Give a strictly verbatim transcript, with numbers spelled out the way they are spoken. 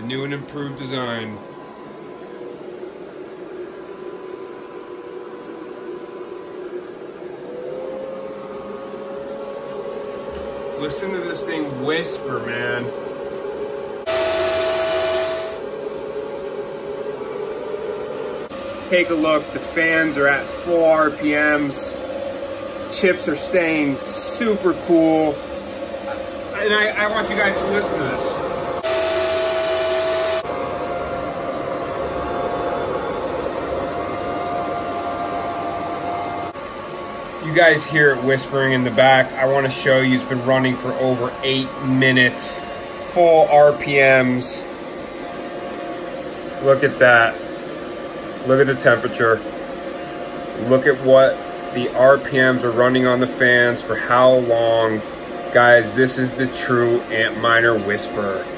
new and improved design. Listen to this thing whisper, man. Take a look, the fans are at full R P Ms. Chips are staying super cool. And I, I want you guys to listen to this. You guys hear it whispering in the back. I want to show you, it's been running for over eight minutes. Full R P Ms. Look at that. Look at the temperature. Look at what the R P Ms are running on the fans for how long. Guys, this is the true Antminer whisper.